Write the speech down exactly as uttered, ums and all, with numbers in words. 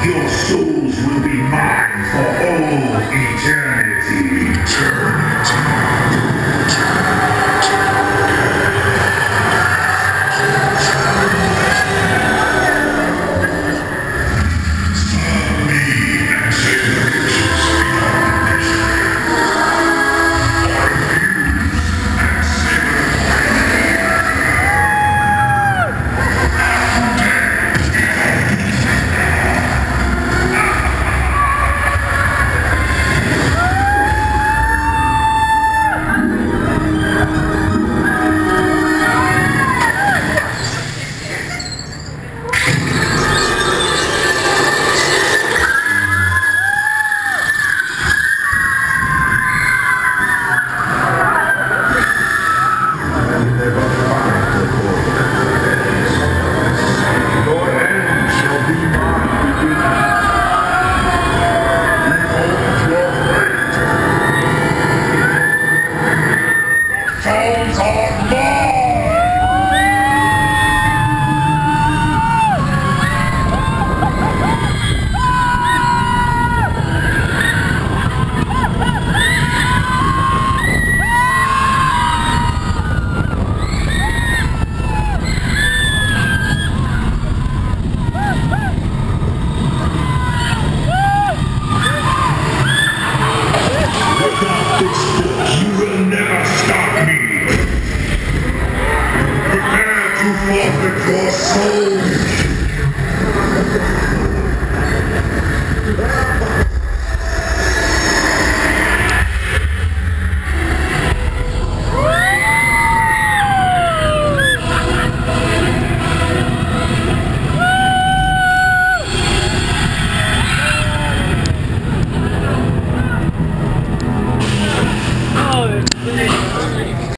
Your souls will be mine for all eternity. Serve me and save the nations beyond mystery. Or refuse and save souls are mine! You will never stop me! Prepare to forfeit your soul!